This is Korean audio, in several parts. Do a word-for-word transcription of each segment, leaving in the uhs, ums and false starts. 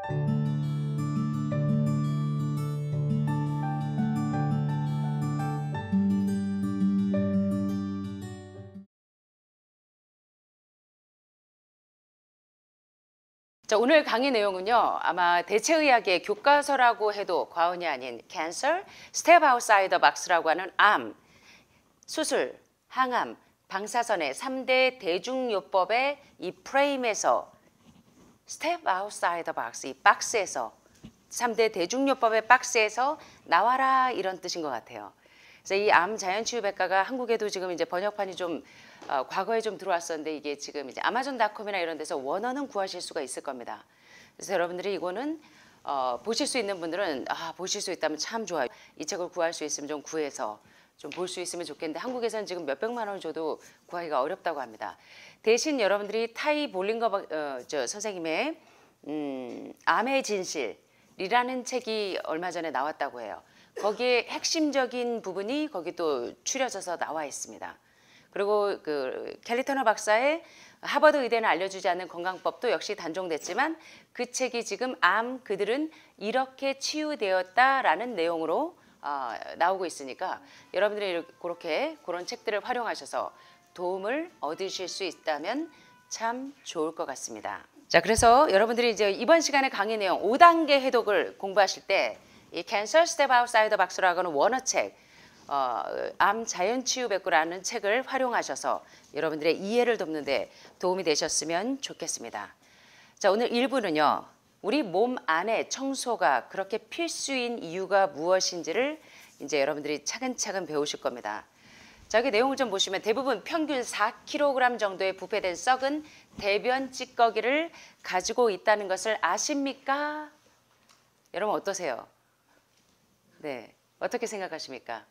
자, 오늘 강의 내용은요. 아마 대체의학의 교과서라고 해도 과언이 아닌 Cancer, Step Outside the Box라고 하는 암, 수술, 항암, 방사선의 삼 대 대중요법의 이 프레임에서 Step Outside the Box, 이 박스에서 삼 대 대중요법의 박스에서 나와라 이런 뜻인 것 같아요. 그래서 이 암 자연치유백과가 한국에도 지금 이제 번역판이 좀 어, 과거에 좀 들어왔었는데 이게 지금 이제 아마존닷컴이나 이런 데서 원어는 구하실 수가 있을 겁니다. 그래서 여러분들이 이거는 어, 보실 수 있는 분들은 아 보실 수 있다면 참 좋아요. 이 책을 구할 수 있으면 좀 구해서 좀 볼 수 있으면 좋겠는데 한국에서는 지금 몇백만 원을 줘도 구하기가 어렵다고 합니다. 대신 여러분들이 타이 볼링거 어, 저 선생님의 음, 암의 진실이라는 책이 얼마 전에 나왔다고 해요. 거기에 핵심적인 부분이 거기 또 추려져서 나와 있습니다. 그리고 그 켈리 터너 박사의 하버드 의대는 알려주지 않는 건강법도 역시 단종됐지만 그 책이 지금 암 그들은 이렇게 치유되었다라는 내용으로 어, 나오고 있으니까 여러분들이 그렇게 그런 책들을 활용하셔서 도움을 얻으실 수 있다면 참 좋을 것 같습니다. 자, 그래서 여러분들이 이제 이번 시간에 강의 내용 오 단계 해독을 공부하실 때 이 Cancer Step Outside the Box라고 하는 원어책 어, 암 자연치유백과라는 책을 활용하셔서 여러분들의 이해를 돕는 데 도움이 되셨으면 좋겠습니다. 자, 오늘 일 부는요. 우리 몸 안에 청소가 그렇게 필수인 이유가 무엇인지를 이제 여러분들이 차근차근 배우실 겁니다. 자, 여기 내용을 좀 보시면 대부분 평균 사 킬로그램 정도의 부패된 썩은 대변 찌꺼기를 가지고 있다는 것을 아십니까? 여러분 어떠세요? 네, 어떻게 생각하십니까?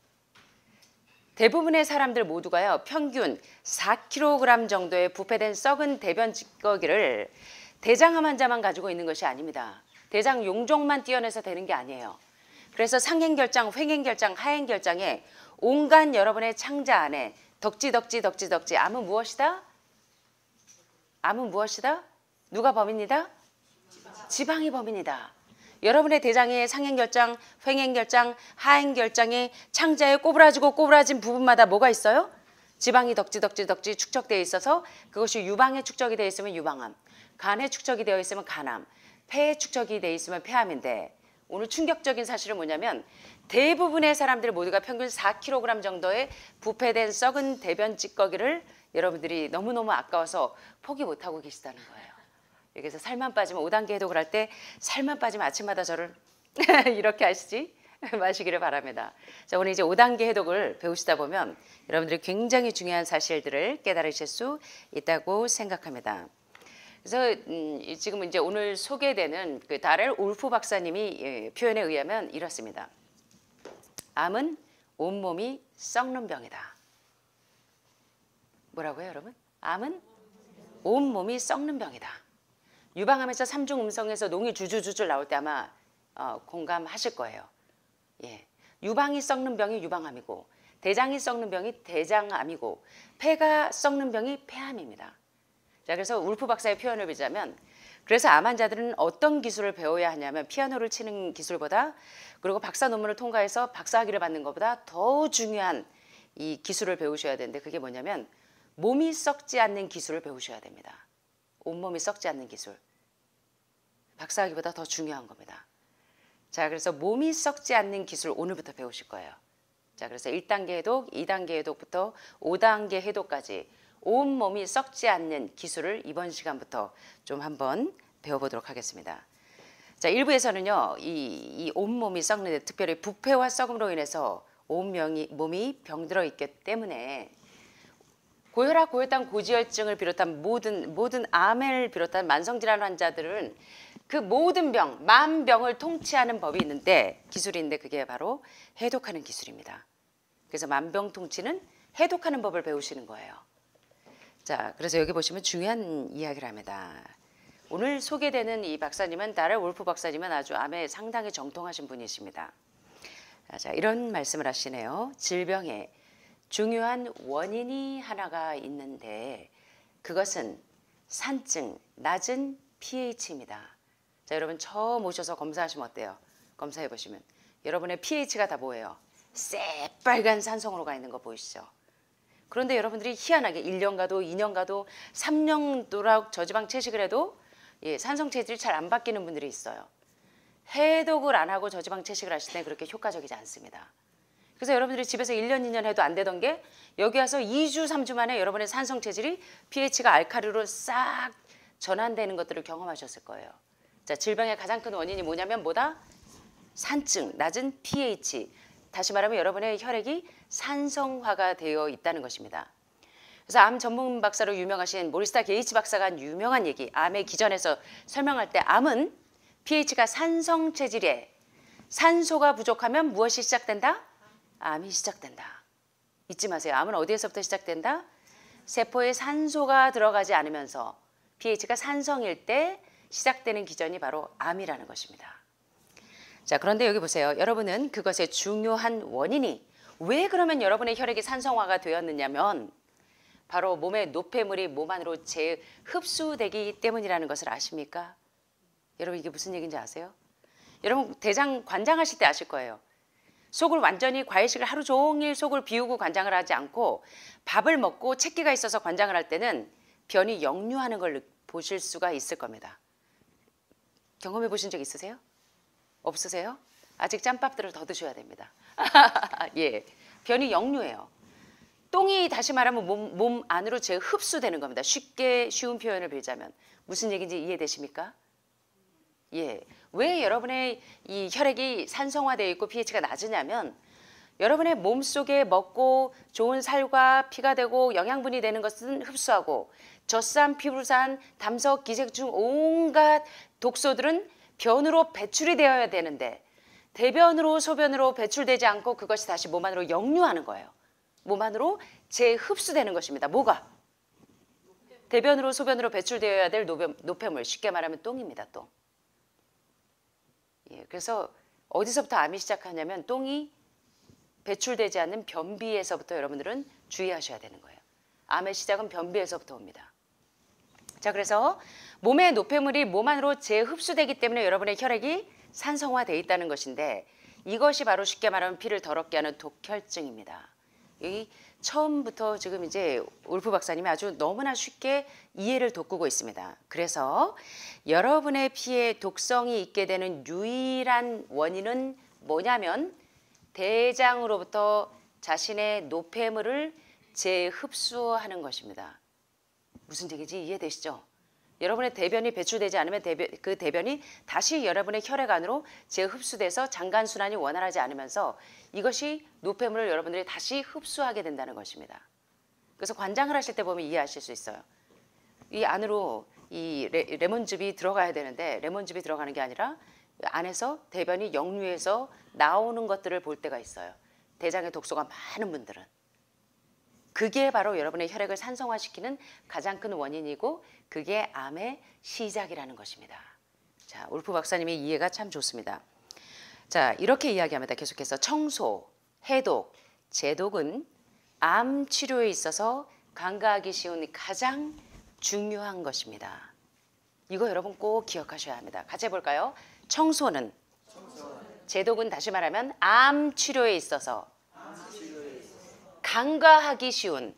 대부분의 사람들 모두가요. 평균 사 킬로그램 정도의 부패된 썩은 대변 찌꺼기를 대장암 환자만 가지고 있는 것이 아닙니다. 대장 용종만 떼어내서 되는 게 아니에요. 그래서 상행결장, 횡행결장, 하행결장에 온갖 여러분의 창자 안에 덕지 덕지 덕지 덕지 암은 무엇이다? 암은 무엇이다? 누가 범인이다? 지방이 범인이다. 여러분의 대장의 상행결장, 횡행결장, 하행결장의 창자에 꼬부라지고 꼬부라진 부분마다 뭐가 있어요? 지방이 덕지 덕지 덕지 축적되어 있어서 그것이 유방에 축적이 되어 있으면 유방암, 간에 축적이 되어 있으면 간암, 폐에 축적이 되어 있으면 폐암인데 오늘 충격적인 사실은 뭐냐면 대부분의 사람들 모두가 평균 사 킬로그램 정도의 부패된 썩은 대변 찌꺼기를 여러분들이 너무너무 아까워서 포기 못하고 계시다는 거예요. 여기서 살만 빠지면 오 단계 해독을 할 때 살만 빠지면 아침마다 저를 이렇게 하시지 마시기를 바랍니다. 자, 오늘 이제 오 단계 해독을 배우시다 보면 여러분들이 굉장히 중요한 사실들을 깨달으실 수 있다고 생각합니다. 그래서 음, 지금 이제 오늘 소개되는 그 다렐 울프 박사님이 예, 표현에 의하면 이렇습니다. 암은 온몸이 썩는 병이다. 뭐라고요, 여러분? 암은 온몸이 썩는 병이다. 유방암에서 삼중 음성에서 농이 주주주주 나올 때 아마 어, 공감하실 거예요. 예, 유방이 썩는 병이 유방암이고 대장이 썩는 병이 대장암이고 폐가 썩는 병이 폐암입니다. 자, 그래서 울프 박사의 표현을 빌자면 그래서 암 환자들은 어떤 기술을 배워야 하냐면 피아노를 치는 기술보다 그리고 박사 논문을 통과해서 박사학위를 받는 것보다 더 중요한 이 기술을 배우셔야 되는데 그게 뭐냐면 몸이 썩지 않는 기술을 배우셔야 됩니다. 온몸이 썩지 않는 기술. 박사학위보다 더 중요한 겁니다. 자, 그래서 몸이 썩지 않는 기술 오늘부터 배우실 거예요. 자, 그래서 일 단계 해독, 이 단계 해독부터 오 단계 해독까지 온몸이 썩지 않는 기술을 이번 시간부터 좀 한번 배워보도록 하겠습니다. 자, 일 부에서는요, 이, 이 온몸이 썩는, 특별히 부패와 썩음으로 인해서 온몸이 몸이 병들어 있기 때문에 고혈압, 고혈당, 고지혈증을 비롯한 모든 모든 암을 비롯한 만성질환 환자들은 그 모든 병, 만병을 통치하는 법이 있는데 기술인데 그게 바로 해독하는 기술입니다. 그래서 만병통치는 해독하는 법을 배우시는 거예요. 자, 그래서 여기 보시면 중요한 이야기를 합니다. 오늘 소개되는 이 박사님은 다렐 울프 박사님은 아주 암에 상당히 정통하신 분이십니다. 자, 이런 말씀을 하시네요. 질병의 중요한 원인이 하나가 있는데 그것은 산증, 낮은 피에이치입니다. 자, 여러분 처음 오셔서 검사하시면 어때요? 검사해 보시면 여러분의 pH가 다 뭐예요? 새빨간 산성으로 가 있는 거 보이시죠? 그런데 여러분들이 희한하게 일 년 가도 이 년 가도 삼 년 도록 저지방 채식을 해도 예, 산성 체질이 잘 안 바뀌는 분들이 있어요. 해독을 안 하고 저지방 채식을 하실 때 그렇게 효과적이지 않습니다. 그래서 여러분들이 집에서 일 년, 이 년 해도 안 되던 게 여기 와서 이 주, 삼 주 만에 여러분의 산성 체질이 pH가 알칼리로 싹 전환되는 것들을 경험하셨을 거예요. 자, 질병의 가장 큰 원인이 뭐냐면 뭐다? 산증, 낮은 pH. 다시 말하면 여러분의 혈액이 산성화가 되어 있다는 것입니다. 그래서 암 전문 박사로 유명하신 모리스타 게이츠 박사가 한 유명한 얘기, 암의 기전에서 설명할 때 암은 pH가 산성 체질에 산소가 부족하면 무엇이 시작된다? 암이 시작된다. 잊지 마세요. 암은 어디에서부터 시작된다? 세포에 산소가 들어가지 않으면서 pH가 산성일 때 시작되는 기전이 바로 암이라는 것입니다. 자, 그런데 여기 보세요. 여러분은 그것의 중요한 원인이 왜 그러면 여러분의 혈액이 산성화가 되었느냐면 바로 몸의 노폐물이 몸 안으로 재흡수되기 때문이라는 것을 아십니까? 여러분 이게 무슨 얘기인지 아세요? 여러분 대장 관장하실 때 아실 거예요. 속을 완전히 과일식을 하루 종일 속을 비우고 관장을 하지 않고 밥을 먹고 채기가 있어서 관장을 할 때는 변이 역류하는 걸 보실 수가 있을 겁니다. 경험해 보신 적 있으세요? 없으세요? 아직 짬밥들을 더 드셔야 됩니다. 예, 변이 역류해요. 똥이 다시 말하면 몸, 몸 안으로 재흡수되는 겁니다. 쉽게 쉬운 표현을 빌자면 무슨 얘기인지 이해되십니까? 예, 왜 여러분의 이 혈액이 산성화되어 있고 pH가 낮으냐면 여러분의 몸속에 먹고 좋은 살과 피가 되고 영양분이 되는 것은 흡수하고 젖산, 피부산, 담석, 기생충 온갖 독소들은 변으로 배출이 되어야 되는데 대변으로 소변으로 배출되지 않고 그것이 다시 몸 안으로 역류하는 거예요. 몸 안으로 재흡수되는 것입니다. 뭐가? 대변으로 소변으로 배출되어야 될 노변, 노폐물, 쉽게 말하면 똥입니다. 똥. 예, 그래서 어디서부터 암이 시작하냐면 똥이 배출되지 않는 변비에서부터 여러분들은 주의하셔야 되는 거예요. 암의 시작은 변비에서부터 옵니다. 자, 그래서 몸의 노폐물이 몸 안으로 재흡수되기 때문에 여러분의 혈액이 산성화되어 있다는 것인데 이것이 바로 쉽게 말하면 피를 더럽게 하는 독혈증입니다. 이 처음부터 지금 이제 울프 박사님이 아주 너무나 쉽게 이해를 돋구고 있습니다. 그래서 여러분의 피에 독성이 있게 되는 유일한 원인은 뭐냐면 대장으로부터 자신의 노폐물을 재흡수하는 것입니다. 무슨 얘기인지 이해되시죠? 여러분의 대변이 배출되지 않으면 대변, 그 대변이 다시 여러분의 혈액 안으로 재흡수돼서 장간순환이 원활하지 않으면서 이것이 노폐물을 여러분들이 다시 흡수하게 된다는 것입니다. 그래서 관장을 하실 때 보면 이해하실 수 있어요. 이 안으로 이 레, 레몬즙이 들어가야 되는데 레몬즙이 들어가는 게 아니라 안에서 대변이 역류해서 나오는 것들을 볼 때가 있어요. 대장에 독소가 많은 분들은. 그게 바로 여러분의 혈액을 산성화시키는 가장 큰 원인이고 그게 암의 시작이라는 것입니다. 자, 울프 박사님의 이해가 참 좋습니다. 자, 이렇게 이야기합니다. 계속해서 청소, 해독, 제독은 암 치료에 있어서 간과하기 쉬운 가장 중요한 것입니다. 이거 여러분 꼭 기억하셔야 합니다. 같이 해볼까요? 청소는, 청소는. 제독은 다시 말하면 암 치료에 있어서 간과하기 쉬운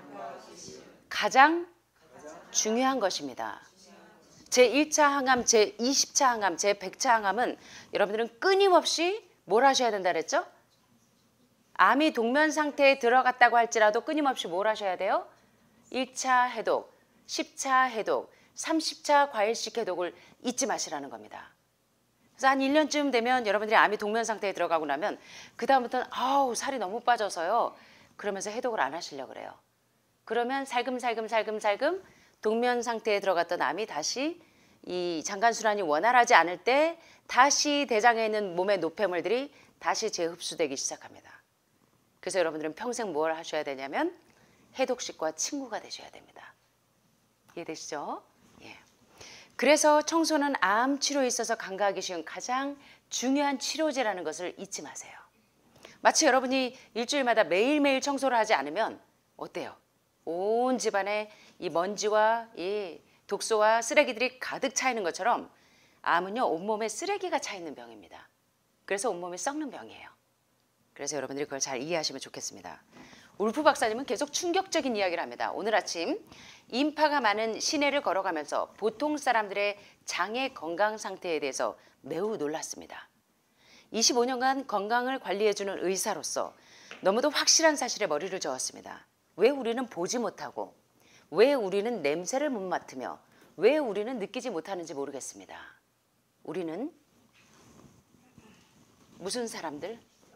가장 중요한 것입니다. 제일 차 항암, 제이십 차 항암, 제백 차 항암은 여러분들은 끊임없이 뭘 하셔야 된다 그랬죠? 암이 동면 상태에 들어갔다고 할지라도 끊임없이 뭘 하셔야 돼요? 일 차 해독, 십 차 해독, 삼십 차 과일식 해독을 잊지 마시라는 겁니다. 그래서 한 일 년쯤 되면 여러분들이 암이 동면 상태에 들어가고 나면 그 다음부터는 아우 살이 너무 빠져서요. 그러면서 해독을 안 하시려고 그래요. 그러면 살금살금 살금살금 동면 상태에 들어갔던 암이 다시 이 장간순환이 원활하지 않을 때 다시 대장에 있는 몸의 노폐물들이 다시 재흡수되기 시작합니다. 그래서 여러분들은 평생 뭘 하셔야 되냐면 해독식과 친구가 되셔야 됩니다. 이해되시죠? 예. 그래서 청소는 암 치료에 있어서 간과하기 쉬운 가장 중요한 치료제라는 것을 잊지 마세요. 마치 여러분이 일주일마다 매일매일 청소를 하지 않으면 어때요? 온 집안에 이 먼지와 이 독소와 쓰레기들이 가득 차 있는 것처럼 암은요 온몸에 쓰레기가 차 있는 병입니다. 그래서 온몸이 썩는 병이에요. 그래서 여러분들이 그걸 잘 이해하시면 좋겠습니다. 울프 박사님은 계속 충격적인 이야기를 합니다. 오늘 아침 인파가 많은 시내를 걸어가면서 보통 사람들의 장의 건강 상태에 대해서 매우 놀랐습니다. 이십오 년간 건강을 관리해주는 의사로서 너무도 확실한 사실에 머리를 저었습니다. 왜 우리는 보지 못하고 왜 우리는 냄새를 못 맡으며 왜 우리는 느끼지 못하는지 모르겠습니다. 우리는 무슨 사람들?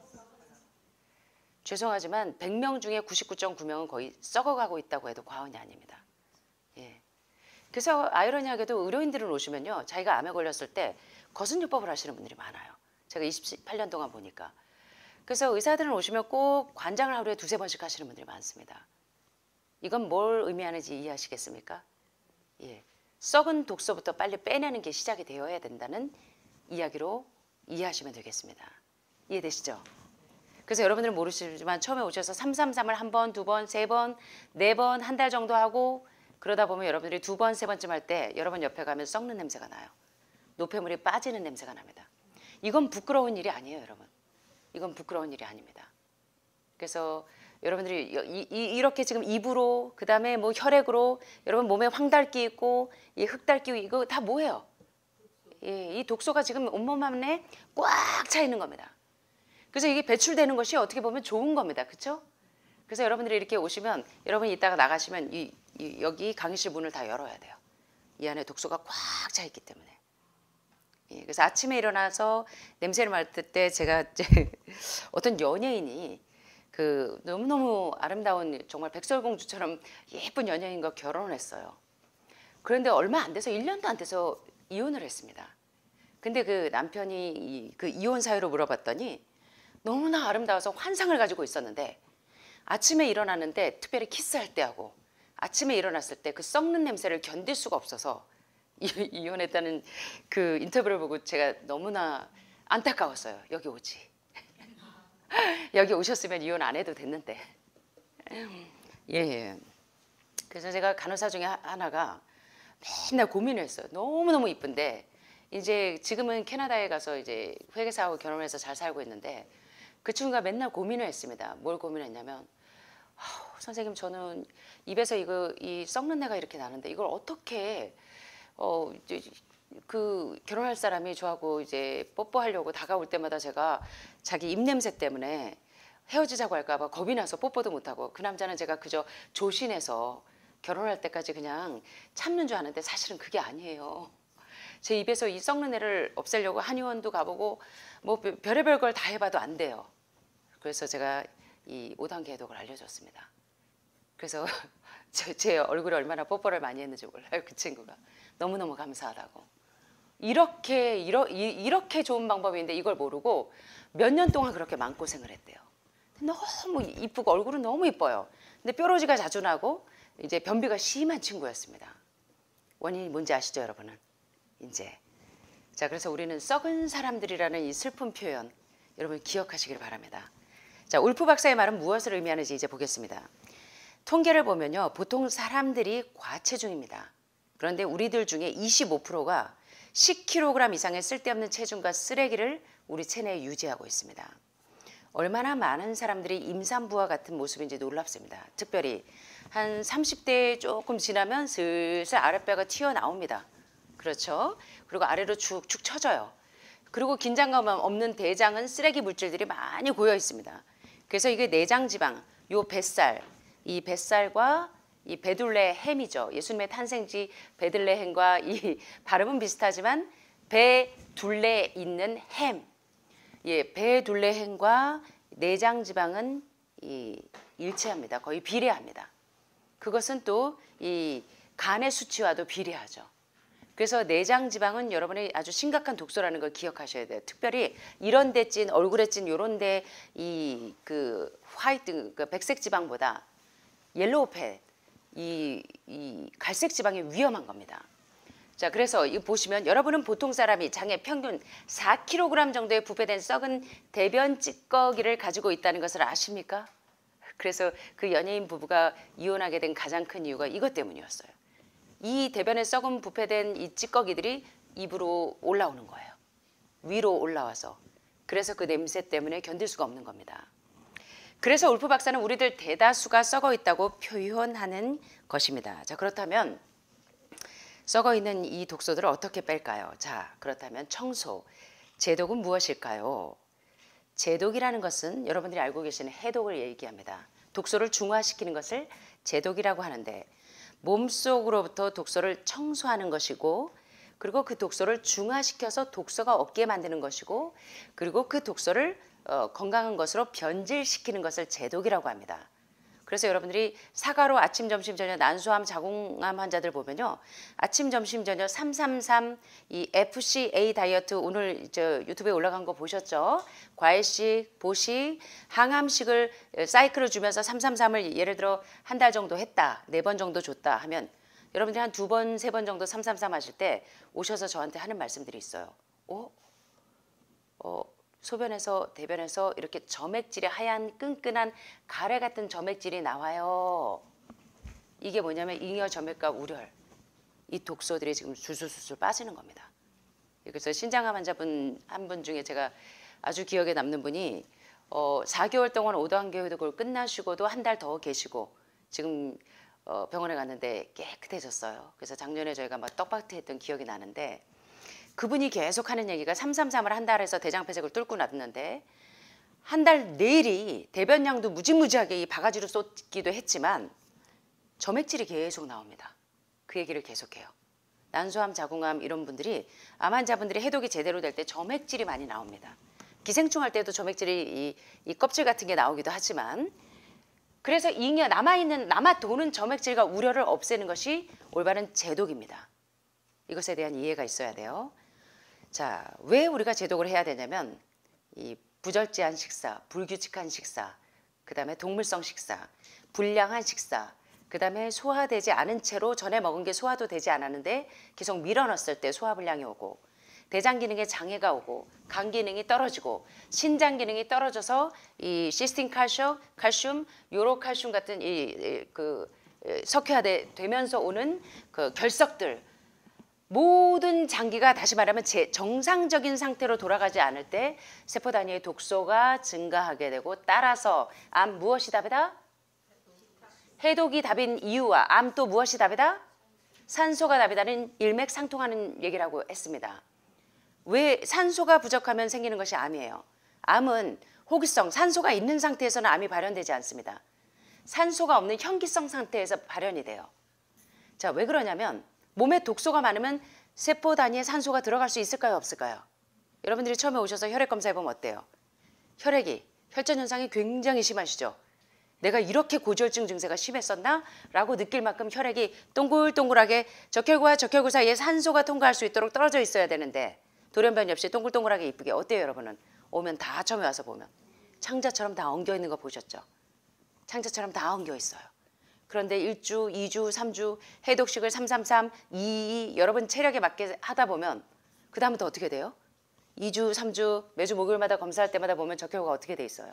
죄송하지만 백 명 중에 구십구 점 구 명은 거의 썩어가고 있다고 해도 과언이 아닙니다. 예. 그래서 아이러니하게도 의료인들을 오시면요. 자기가 암에 걸렸을 때 거순요법을 하시는 분들이 많아요. 제가 이십팔 년 동안 보니까. 그래서 의사들은 오시면 꼭 관장을 하루에 두세 번씩 하시는 분들이 많습니다. 이건 뭘 의미하는지 이해하시겠습니까? 예. 썩은 독소부터 빨리 빼내는 게 시작이 되어야 된다는 이야기로 이해하시면 되겠습니다. 이해되시죠? 그래서 여러분들은 모르시지만 처음에 오셔서 삼삼삼을 한 번, 두 번, 세 번, 네 번, 한 달 정도 하고 그러다 보면 여러분들이 두 번, 세 번쯤 할 때 여러분 옆에 가면 썩는 냄새가 나요. 노폐물이 빠지는 냄새가 납니다. 이건 부끄러운 일이 아니에요, 여러분. 이건 부끄러운 일이 아닙니다. 그래서 여러분들이 이, 이, 이렇게 지금 입으로 그 다음에 뭐 혈액으로 여러분 몸에 황달기 있고 이 흑달기 이거 다 뭐예요? 예, 이 독소가 지금 온몸 안에 꽉 차 있는 겁니다. 그래서 이게 배출되는 것이 어떻게 보면 좋은 겁니다. 그렇죠? 그래서 여러분들이 이렇게 오시면 여러분이 이따가 나가시면 이, 이, 여기 강의실 문을 다 열어야 돼요. 이 안에 독소가 꽉 차 있기 때문에. 예, 그래서 아침에 일어나서 냄새를 맡을 때 제가 이제 어떤 연예인이 그 너무너무 아름다운 정말 백설공주처럼 예쁜 연예인과 결혼을 했어요. 그런데 얼마 안 돼서 일 년도 안 돼서 이혼을 했습니다. 근데 그 남편이 이, 그 이혼 사유로 물어봤더니 너무나 아름다워서 환상을 가지고 있었는데 아침에 일어났는데 특별히 키스할 때하고 아침에 일어났을 때 그 썩는 냄새를 견딜 수가 없어서 이혼했다는 그 인터뷰를 보고 제가 너무나 안타까웠어요. 여기 오지. 여기 오셨으면 이혼 안 해도 됐는데. 예, 예. 그래서 제가 간호사 중에 하나가 맨날 고민을 했어요. 너무너무 이쁜데 이제 지금은 캐나다에 가서 이제 회계사하고 결혼해서 잘 살고 있는데 그 친구가 맨날 고민을 했습니다. 뭘 고민했냐면 선생님 저는 입에서 이거 이 썩는 내가 이렇게 나는데 이걸 어떻게 어 이제 그 결혼할 사람이 저하고 이제 뽀뽀하려고 다가올 때마다 제가 자기 입 냄새 때문에 헤어지자고 할까봐 겁이 나서 뽀뽀도 못하고 그 남자는 제가 그저 조신해서 결혼할 때까지 그냥 참는 줄 아는데 사실은 그게 아니에요. 제 입에서 이 썩는 애를 없애려고 한의원도 가보고 뭐 별의별 걸 다 해봐도 안 돼요. 그래서 제가 이 오 단계 해독을 알려줬습니다. 그래서 제, 제 얼굴에 얼마나 뽀뽀를 많이 했는지 몰라요. 그 친구가. 너무너무 감사하다고. 이렇게 이러, 이, 이렇게 좋은 방법인데 이걸 모르고 몇 년 동안 그렇게 마음고생을 했대요. 너무 이쁘고 얼굴은 너무 이뻐요. 근데 뾰루지가 자주 나고 이제 변비가 심한 친구였습니다. 원인이 뭔지 아시죠, 여러분은? 이제 자 그래서 우리는 썩은 사람들이라는 이 슬픈 표현 여러분 기억하시길 바랍니다. 자 울프 박사의 말은 무엇을 의미하는지 이제 보겠습니다. 통계를 보면요 보통 사람들이 과체중입니다. 그런데 우리들 중에 이십오 퍼센트가 십 킬로그램 이상의 쓸데없는 체중과 쓰레기를 우리 체내에 유지하고 있습니다. 얼마나 많은 사람들이 임산부와 같은 모습인지 놀랍습니다. 특별히 한 삼십 대 조금 지나면 슬슬 아랫배가 튀어나옵니다. 그렇죠? 그리고 아래로 축축 처져요. 그리고 긴장감 없는 대장은 쓰레기 물질들이 많이 고여 있습니다. 그래서 이게 내장 지방, 요 뱃살, 이 뱃살과 이 베둘레헴이죠. 예수님의 탄생지 베들레헴과 이 발음은 비슷하지만 배둘레 있는 햄, 예, 배둘레헴과 내장 지방은 이 일치합니다. 거의 비례합니다. 그것은 또 이 간의 수치와도 비례하죠. 그래서 내장 지방은 여러분이 아주 심각한 독소라는 걸 기억하셔야 돼요. 특별히 이런 데 찐, 얼굴에 찐 요런 데 이 그 화이트 그 백색 지방보다 옐로우 팻 이, 이 갈색 지방이 위험한 겁니다. 자, 그래서 이 보시면 여러분은 보통 사람이 장에 평균 사 킬로그램 정도의 부패된 썩은 대변 찌꺼기를 가지고 있다는 것을 아십니까? 그래서 그 연예인 부부가 이혼하게 된 가장 큰 이유가 이것 때문이었어요. 이 대변에 썩은 부패된 이 찌꺼기들이 입으로 올라오는 거예요. 위로 올라와서. 그래서 그 냄새 때문에 견딜 수가 없는 겁니다. 그래서 울프 박사는 우리들 대다수가 썩어 있다고 표현하는 것입니다. 자, 그렇다면 썩어 있는 이 독소들을 어떻게 뺄까요? 자, 그렇다면 청소, 제독은 무엇일까요? 제독이라는 것은 여러분들이 알고 계시는 해독을 얘기합니다. 독소를 중화시키는 것을 제독이라고 하는데 몸속으로부터 독소를 청소하는 것이고 그리고 그 독소를 중화시켜서 독소가 없게 만드는 것이고 그리고 그 독소를 어, 건강한 것으로 변질시키는 것을 제독이라고 합니다. 그래서 여러분들이 사과로 아침, 점심, 저녁 난소암, 자궁암 환자들 보면요. 아침, 점심, 저녁 삼삼삼 이 에프씨에이 다이어트 오늘 저 유튜브에 올라간 거 보셨죠? 과일식, 보식, 항암식을 사이클을 주면서 삼삼삼을 예를 들어 한 달 정도 했다. 네 번 정도 줬다 하면 여러분들이 한 두 번, 세 번 정도 삼삼삼 하실 때 오셔서 저한테 하는 말씀들이 있어요. 어? 어, 소변에서 대변에서 이렇게 점액질이 하얀 끈끈한 가래 같은 점액질이 나와요. 이게 뭐냐면 잉여 점액과 우렬. 이 독소들이 지금 술술술 빠지는 겁니다. 그래서 신장암 환자분 한 분 중에 제가 아주 기억에 남는 분이 어, 사 개월 동안 오도환경유독을 끝나시고도 한 달 더 계시고 지금 어, 병원에 갔는데 깨끗해졌어요. 그래서 작년에 저희가 막 떡밥티 했던 기억이 나는데 그분이 계속 하는 얘기가 삼삼삼을 한 달에서 대장폐색을 뚫고 났는데 한 달 내일이 대변량도 무지무지하게 이 바가지로 쏟기도 했지만 점액질이 계속 나옵니다. 그 얘기를 계속해요. 난소암, 자궁암 이런 분들이 암 환자분들이 해독이 제대로 될 때 점액질이 많이 나옵니다. 기생충 할 때도 점액질이 이, 이 껍질 같은 게 나오기도 하지만 그래서 잉여 남아있는 남아 도는 점액질과 우려를 없애는 것이 올바른 제독입니다. 이것에 대한 이해가 있어야 돼요. 자, 왜 우리가 제독을 해야 되냐면 이 부절제한 식사, 불규칙한 식사, 그 다음에 동물성 식사, 불량한 식사, 그 다음에 소화되지 않은 채로 전에 먹은 게 소화도 되지 않았는데 계속 밀어넣었을 때 소화불량이 오고 대장 기능에 장애가 오고 간 기능이 떨어지고 신장 기능이 떨어져서 이 시스틴 칼슘, 칼슘, 요로칼슘 같은 이 그 석회화되면서 오는 그 결석들 모든 장기가 다시 말하면 제 정상적인 상태로 돌아가지 않을 때 세포 단위의 독소가 증가하게 되고 따라서 암 무엇이 답이다? 해독이 답인 이유와 암 또 무엇이 답이다? 산소가 답이다는 일맥상통하는 얘기라고 했습니다. 왜 산소가 부족하면 생기는 것이 암이에요? 암은 호기성, 산소가 있는 상태에서는 암이 발현되지 않습니다. 산소가 없는 현기성 상태에서 발현이 돼요. 자, 왜 그러냐면 몸에 독소가 많으면 세포 단위에 산소가 들어갈 수 있을까요? 없을까요? 여러분들이 처음에 오셔서 혈액 검사해보면 어때요? 혈액이, 혈전 현상이 굉장히 심하시죠? 내가 이렇게 고지혈증 증세가 심했었나? 라고 느낄 만큼 혈액이 동글동글하게 적혈구와 적혈구 사이에 산소가 통과할 수 있도록 떨어져 있어야 되는데 돌연변이 없이 동글동글하게 이쁘게 어때요 여러분은? 오면 다 처음에 와서 보면 창자처럼 다 엉겨 있는 거 보셨죠? 창자처럼 다 엉겨 있어요. 그런데 일 주, 이 주, 삼 주 해독식을 삼삼삼, 이이이 여러분 체력에 맞게 하다 보면 그 다음부터 어떻게 돼요? 이 주, 삼 주 매주 목요일마다 검사할 때마다 보면 적혈구가 어떻게 돼 있어요?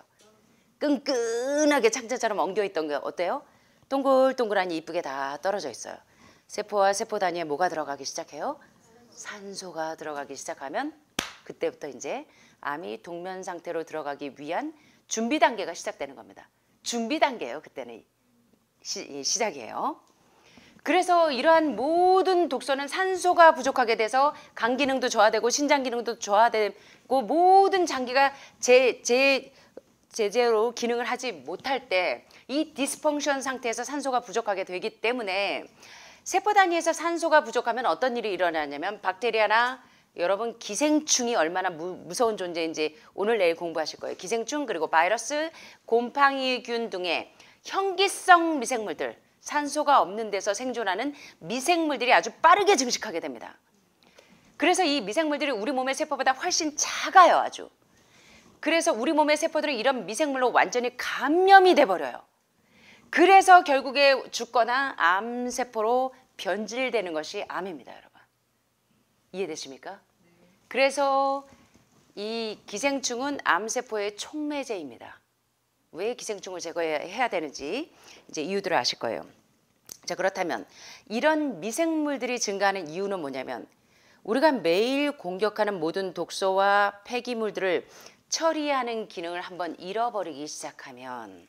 끈끈하게 창자처럼 엉겨 있던 게 어때요? 동글동글하니 이쁘게 다 떨어져 있어요. 세포와 세포 단위에 뭐가 들어가기 시작해요? 산소가 들어가기 시작하면 그때부터 이제 암이 동면 상태로 들어가기 위한 준비 단계가 시작되는 겁니다. 준비 단계예요. 그때는 시, 시작이에요. 그래서 이러한 모든 독소는 산소가 부족하게 돼서 간 기능도 저하되고 신장 기능도 저하되고 모든 장기가 제, 제, 제대로 기능을 하지 못할 때 이 디스펑션 상태에서 산소가 부족하게 되기 때문에 세포 단위에서 산소가 부족하면 어떤 일이 일어나냐면 박테리아나 여러분 기생충이 얼마나 무, 무서운 존재인지 오늘 내일 공부하실 거예요. 기생충 그리고 바이러스, 곰팡이균 등의 현기성 미생물들 산소가 없는 데서 생존하는 미생물들이 아주 빠르게 증식하게 됩니다. 그래서 이 미생물들이 우리 몸의 세포보다 훨씬 작아요. 아주. 그래서 우리 몸의 세포들은 이런 미생물로 완전히 감염이 돼버려요. 그래서 결국에 죽거나 암세포로 변질되는 것이 암입니다. 여러분. 이해되십니까? 그래서 이 기생충은 암세포의 촉매제입니다. 왜 기생충을 제거해야 되는지 이제 이유들을 아실 거예요. 자, 그렇다면 이런 미생물들이 증가하는 이유는 뭐냐면 우리가 매일 공격하는 모든 독소와 폐기물들을 처리하는 기능을 한번 잃어버리기 시작하면,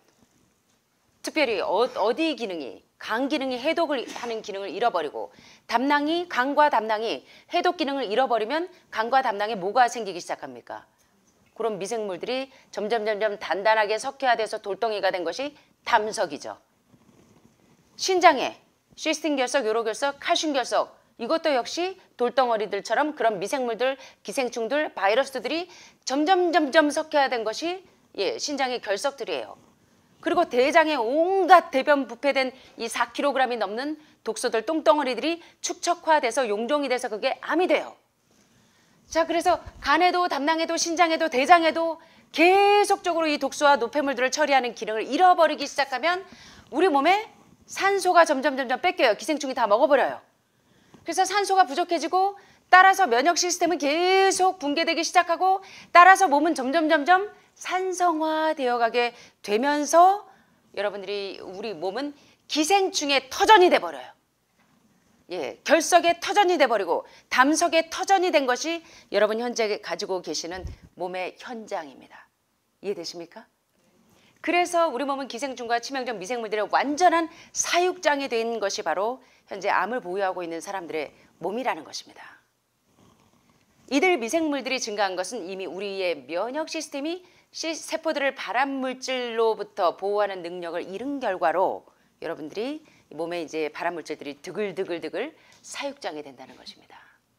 특별히 어, 어디 기능이, 간 기능이 해독을 하는 기능을 잃어버리고 담낭이, 간과 담낭이 해독 기능을 잃어버리면 간과 담낭에 뭐가 생기기 시작합니까? 그런 미생물들이 점점 점점 단단하게 석회화 돼서 돌덩이가 된 것이 담석이죠. 신장에 시스틴 결석, 요로 결석, 칼슘 결석, 이것도 역시 돌덩어리들처럼 그런 미생물들, 기생충들, 바이러스들이 점점 점점 석회화된 것이 예, 신장의 결석들이에요. 그리고 대장에 온갖 대변 부패된 이 사 킬로그램이 넘는 독소들, 똥덩어리들이 축척화돼서 용종이 돼서 그게 암이 돼요. 자, 그래서 간에도 담낭에도 신장에도 대장에도 계속적으로 이 독소와 노폐물들을 처리하는 기능을 잃어버리기 시작하면 우리 몸에 산소가 점점 점점 뺏겨요. 기생충이 다 먹어버려요. 그래서 산소가 부족해지고 따라서 면역 시스템은 계속 붕괴되기 시작하고 따라서 몸은 점점 점점 산성화되어 가게 되면서 여러분들이 우리 몸은 기생충의 터전이 돼버려요. 예, 결석의 터전이 돼버리고 담석의 터전이 된 것이 여러분 현재 가지고 계시는 몸의 현장입니다. 이해되십니까? 그래서 우리 몸은 기생충과 치명적 미생물들의 완전한 사육장이 된 것이 바로 현재 암을 보유하고 있는 사람들의 몸이라는 것입니다. 이들 미생물들이 증가한 것은 이미 우리의 면역 시스템이 세포들을 발암물질로부터 보호하는 능력을 잃은 결과로 여러분들이 몸에 이제 발암물질들이 드글드글드글 사육장이 된다는 것입니다.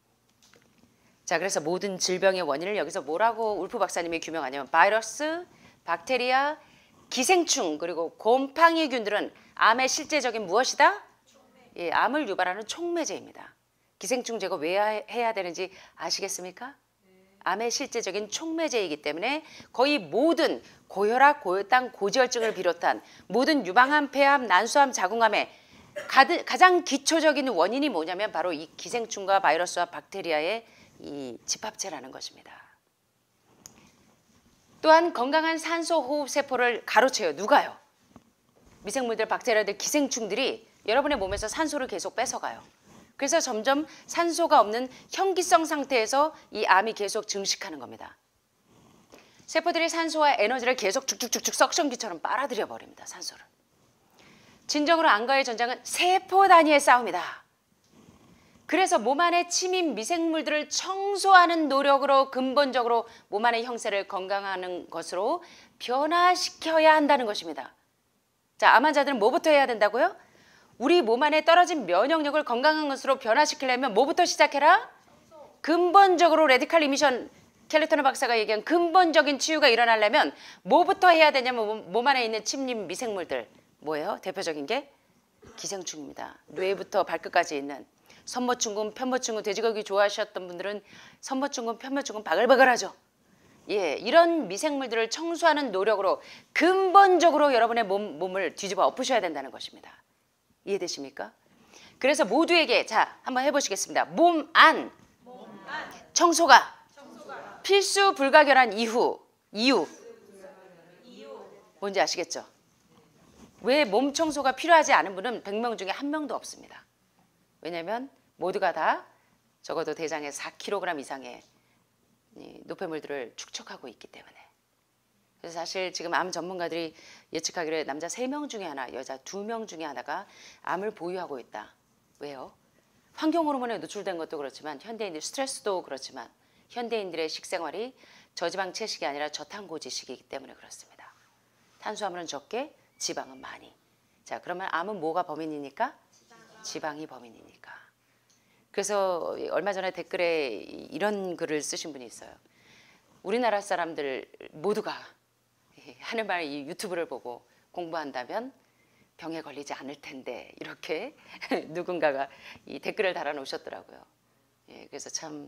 자, 그래서 모든 질병의 원인을 여기서 뭐라고 울프 박사님이 규명하냐면 바이러스, 박테리아, 기생충 그리고 곰팡이균들은 암의 실제적인 무엇이다? 예, 암을 유발하는 촉매제입니다. 기생충 제거 왜 해야 되는지 아시겠습니까? 암의 실제적인 촉매제이기 때문에 거의 모든 고혈압, 고혈당, 고지혈증을 비롯한 모든 유방암, 폐암, 난소암, 자궁암의 가장 기초적인 원인이 뭐냐면 바로 이 기생충과 바이러스와 박테리아의 이 집합체라는 것입니다. 또한 건강한 산소 호흡 세포를 가로채요. 누가요? 미생물들, 박테리아들, 기생충들이 여러분의 몸에서 산소를 계속 뺏어가요. 그래서 점점 산소가 없는 현기성 상태에서 이 암이 계속 증식하는 겁니다. 세포들이 산소와 에너지를 계속 쭉쭉쭉쭉 석션기처럼 빨아들여 버립니다. 산소를. 진정으로 암과의 전쟁은 세포 단위의 싸움이다. 그래서 몸 안에 침입 미생물들을 청소하는 노력으로 근본적으로 몸 안의 형세를 건강하는 것으로 변화시켜야 한다는 것입니다. 자, 암 환자들은 뭐부터 해야 된다고요? 우리 몸 안에 떨어진 면역력을 건강한 것으로 변화시키려면 뭐부터 시작해라? 근본적으로 레디칼 이미션, 켈리토너 박사가 얘기한 근본적인 치유가 일어나려면 뭐부터 해야 되냐면 몸 안에 있는 침입 미생물들. 뭐예요? 대표적인 게 기생충입니다. 뇌부터 발끝까지 있는 선모충군, 편모충군, 돼지고기 좋아하셨던 분들은 선모충군, 편모충군 바글바글하죠. 예, 이런 미생물들을 청소하는 노력으로 근본적으로 여러분의 몸, 몸을 뒤집어 엎으셔야 된다는 것입니다. 이해되십니까? 그래서 모두에게 자 한번 해보시겠습니다. 몸 안 청소가, 청소가 필수 불가결한 이후 이유 뭔지 아시겠죠? 왜 몸 청소가 필요하지 않은 분은 백 명 중에 한 명도 없습니다. 왜냐하면 모두가 다 적어도 대장에 사 킬로그램 이상의 노폐물들을 축적하고 있기 때문에. 그래서 사실 지금 암 전문가들이 예측하기를 남자 세 명 중에 하나, 여자 두 명 중에 하나가 암을 보유하고 있다. 왜요? 환경 호르몬에 노출된 것도 그렇지만 현대인들 스트레스도 그렇지만 현대인들의 식생활이 저지방 채식이 아니라 저탄고지식이기 때문에 그렇습니다. 탄수화물은 적게, 지방은 많이. 자, 그러면 암은 뭐가 범인이니까? 지방이 범인이니까. 그래서 얼마 전에 댓글에 이런 글을 쓰신 분이 있어요. 우리나라 사람들 모두가 하는 말 이 유튜브를 보고 공부한다면 병에 걸리지 않을 텐데 이렇게 누군가가 이 댓글을 달아놓으셨더라고요. 예, 그래서 참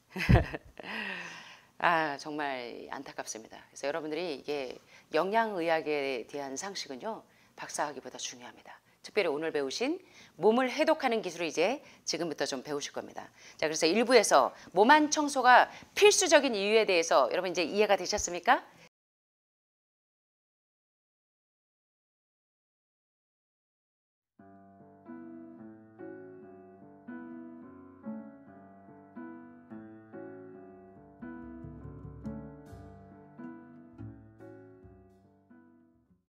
아, 정말 안타깝습니다. 그래서 여러분들이 이게 영양의학에 대한 상식은요 박사학위보다 중요합니다. 특별히 오늘 배우신 몸을 해독하는 기술을 이제 지금부터 좀 배우실 겁니다. 자, 그래서 일부에서 몸 안 청소가 필수적인 이유에 대해서 여러분 이제 이해가 되셨습니까?